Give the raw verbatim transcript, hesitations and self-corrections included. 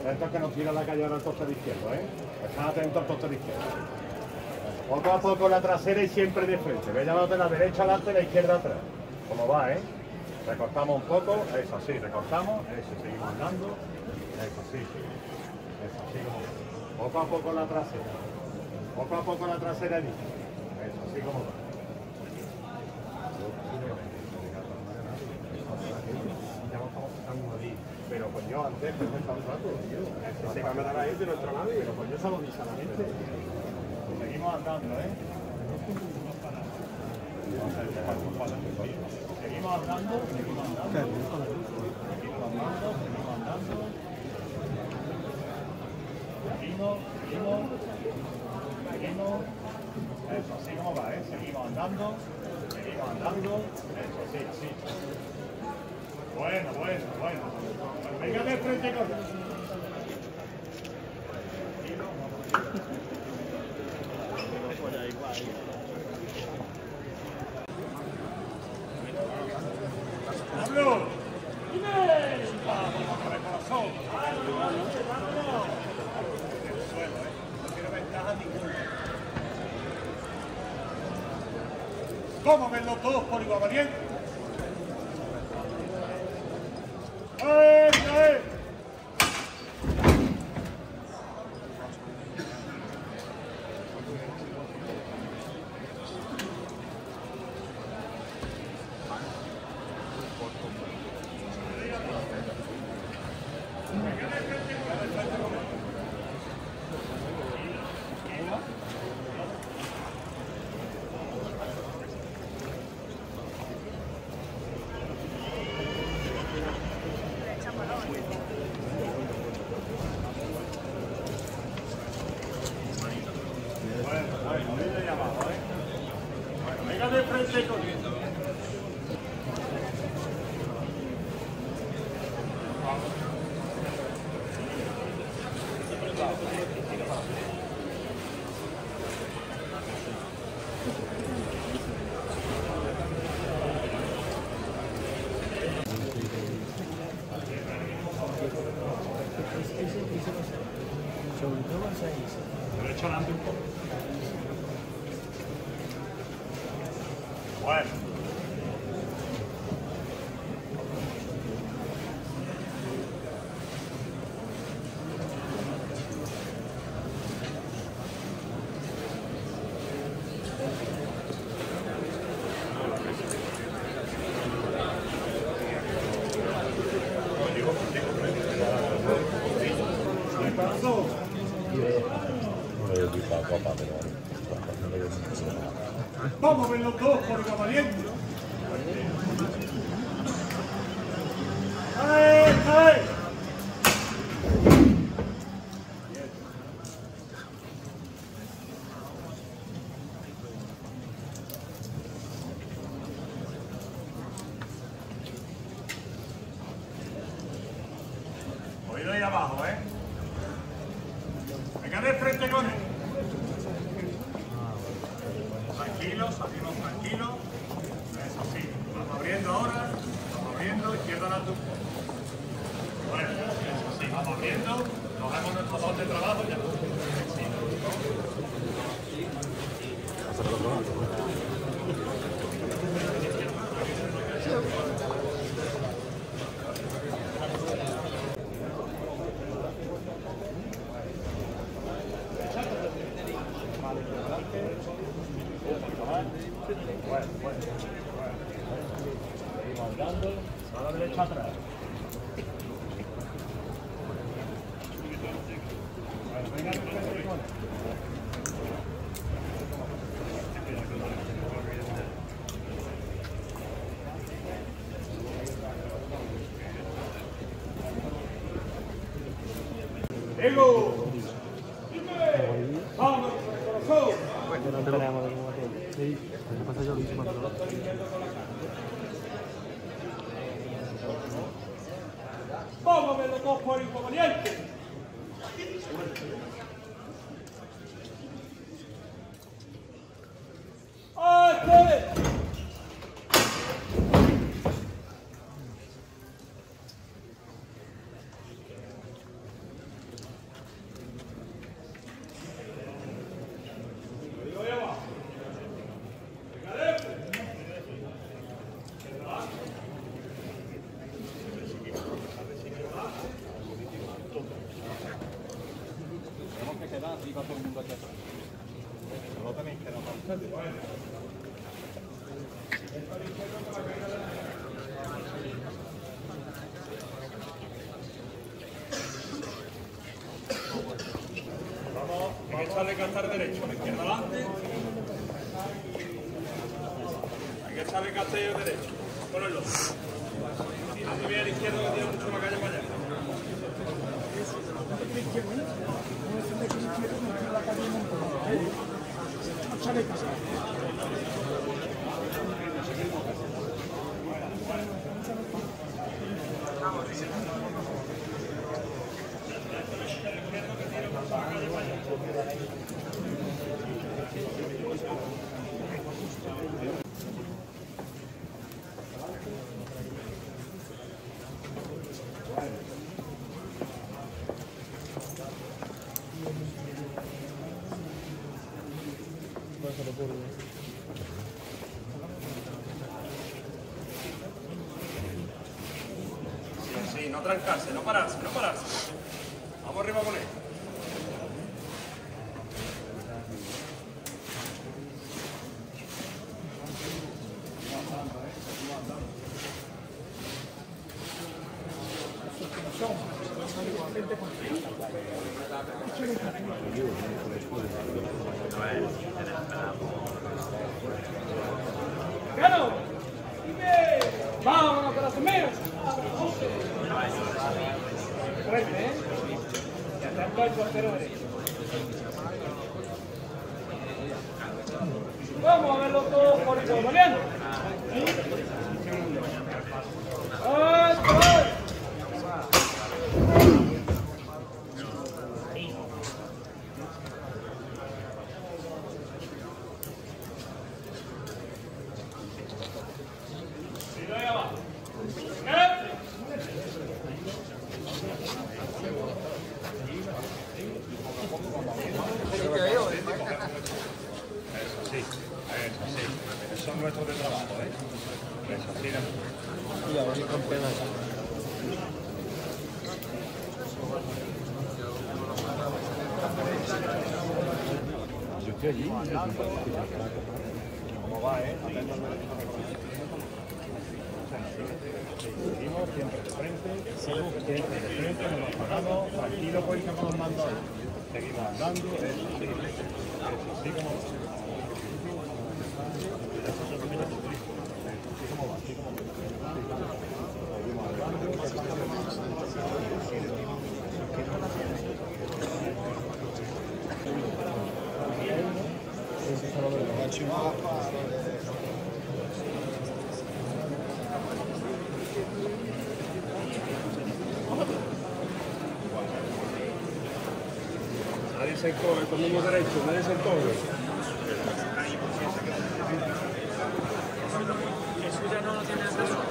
Atentos que nos tira la calle ahora el costado izquierdo, ¿eh? Están atentos al costado izquierdo. Poco a poco la trasera y siempre de frente. Ve llevándote la derecha adelante y la izquierda atrás. Como va, ¿eh? Recortamos un poco, eso así, recortamos, eso, seguimos andando, eso así, eso así como va. Poco a poco la trasera, poco a poco la trasera allí, eso así como va. Ya no estamos sacando ahí, pero pues yo antes me he estado rato, ese cámara es de nuestra madre, pero pues yo se lo di solamente. Seguimos andando, ¿eh? Seguimos andando, seguimos andando, seguimos andando, seguimos andando, seguimos, seguimos, seguimos, eso, así como va, ¿eh? Seguimos andando, seguimos andando, eso, sí, sí. Bueno, bueno, bueno. Venga de frente con él. ¡Pablo! ¡Dime! ¡Vamos con el corazón! ¡Vámonos! En el suelo, ¿eh? No quiero ventaja ninguna. ¿Cómo ven los dos por igual valiente? ¡Eh, eh! De frente con él. Derecho adelante un poco. Bueno. Vamos a ver los dos por igual valiente. ¡Ay, ay! Oído ahí abajo, ¿eh? Venga de frente con él. Tranquilos, salimos tranquilos. Eso sí, vamos abriendo ahora. Vamos abriendo, izquierda a la tu. Bueno, eso sí, vamos abriendo. Nos vemos nuestro dos de trabajo ya. Sí. Bueno, bueno, bueno. Seguimos andando, a la derecha atrás. Bueno, venga, Diego, dime, vamos, corazón. No tenemos de cómo te... Sí, me pasa yo lo mismo. Vamos a ver los dos por inconveniente. ¡Este! así va todo el mundo aquí atrás. No lo tenéis que notar ustedes. Vamos, hay que echarle castar derecho, la izquierda adelante. Hay que echarle castillo derecho. Ponelo. Si no se ve a la izquierda, que tiene mucho la calle para allá. Sí, sí, no trancarse, no pararse, no pararse. Vamos arriba con él. ¡Claro! ¡Vámonos, corazón mío! Fuerte, ¿eh? Y atrás el portero derecho. Vamos a verlo todo por el colombiano. Eso sí, eso sí. Esos son nuestros de trabajo, ¿eh? Eso sí, no. Y ahora sí con pena. Yo estoy allí. ¿Cómo va, eh? Seguimos siempre de frente, siempre de frente, no nos paramos, tranquilo, pues que nos mando. Seguimos andando, eso sí, eso sí, como va. Nadie se corre, todo el mundo derecho, nadie se corre. Eso ya no lo tiene acceso.